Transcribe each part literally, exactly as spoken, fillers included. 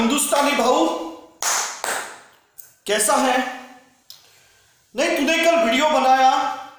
हिंदुस्तानी भाऊ कैसा है? नहीं, तूने कल वीडियो बनाया,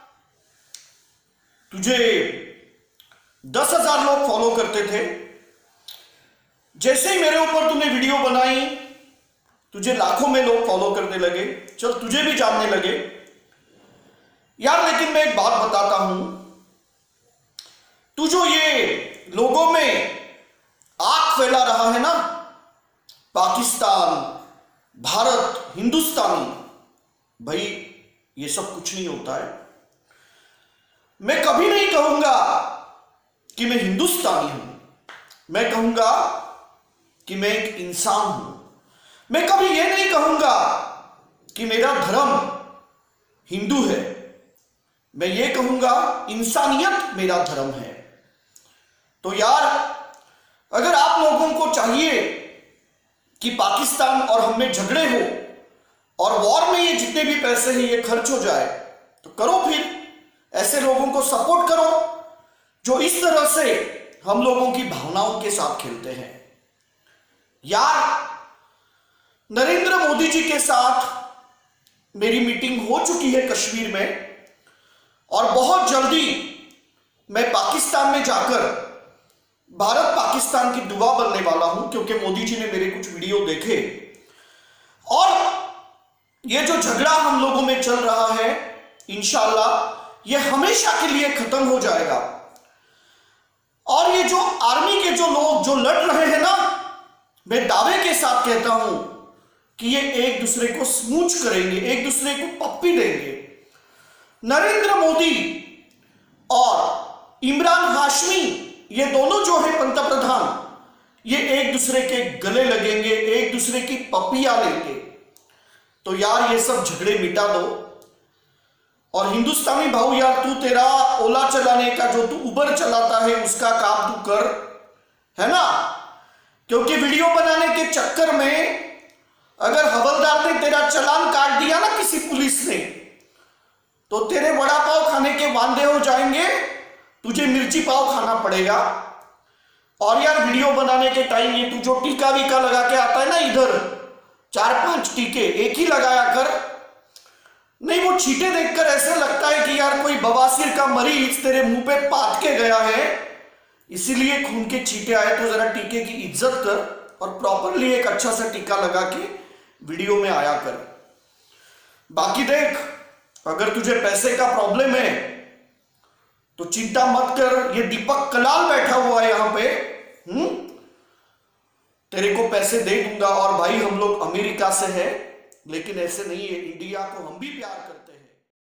तुझे दस हजार लोग फॉलो करते थे। जैसे ही मेरे ऊपर तूने वीडियो बनाई, तुझे लाखों में लोग फॉलो करने लगे, चल तुझे भी जानने लगे यार। लेकिन मैं एक बात बताता हूं, तू जो ये लोगों में आग फैला रहा है ना, पाकिस्तान, भारत, हिंदुस्तानी, भाई ये सब कुछ नहीं होता है। मैं कभी नहीं कहूंगा कि मैं हिंदुस्तानी हूं, मैं कहूंगा कि मैं एक इंसान हूं। मैं कभी यह नहीं कहूंगा कि मेरा धर्म हिंदू है, मैं ये कहूंगा इंसानियत मेरा धर्म है। तो यार, अगर आप लोगों को चाहिए कि पाकिस्तान और हम में झगड़े हो और वॉर में ये जितने भी पैसे हैं ये खर्च हो जाए, तो करो, फिर ऐसे लोगों को सपोर्ट करो जो इस तरह से हम लोगों की भावनाओं के साथ खेलते हैं। यार, नरेंद्र मोदी जी के साथ मेरी मीटिंग हो चुकी है कश्मीर में, और बहुत जल्दी मैं पाकिस्तान में जाकर भारत पाकिस्तान की दुआ बनने वाला हूं, क्योंकि मोदी जी ने मेरे कुछ वीडियो देखे और ये जो झगड़ा हम लोगों में चल रहा है, इंशाल्लाह ये हमेशा के लिए खत्म हो जाएगा। और ये जो आर्मी के जो लोग जो लड़ रहे हैं ना, मैं दावे के साथ कहता हूं कि ये एक दूसरे को स्मूच करेंगे, एक दूसरे को पप्पी देंगे। नरेंद्र मोदी और इमरान हाशमी, ये दोनों जो है पंतप्रधान, ये एक दूसरे के गले लगेंगे, एक दूसरे की पपियां लेंगे। तो यार, ये सब झगड़े मिटा दो। और हिंदुस्तानी भाऊ यार, तू तेरा ओला चलाने का जो तू उबर चलाता है उसका काम तू कर, है ना? क्योंकि वीडियो बनाने के चक्कर में अगर हवलदार ने तेरा चालान काट दिया ना किसी पुलिस ने, तो तेरे वड़ा पाव खाने के वांदे हो जाएंगे, तुझे मिर्ची पाव खाना पड़ेगा। और यार, वीडियो बनाने के टाइम ये तू जो टीका वीका लगा के आता है ना, इधर चार पांच टीके एक ही लगाया कर। नहीं, वो छींटे देखकर ऐसे लगता है कि यार कोई बवासीर का मरीज तेरे मुंह पे पाट के गया है, इसीलिए खून के छींटे आए। तो जरा टीके की इज्जत कर और प्रॉपरली एक अच्छा सा टीका लगा के वीडियो में आया कर। बाकी देख, अगर तुझे पैसे का प्रॉब्लम है तो चिंता मत कर, ये दीपक कलाल बैठा हुआ है यहां पे, हम्म तेरे को पैसे दे दूंगा। और भाई, हम लोग अमेरिका से है, लेकिन ऐसे नहीं है, इंडिया को हम भी प्यार करते हैं।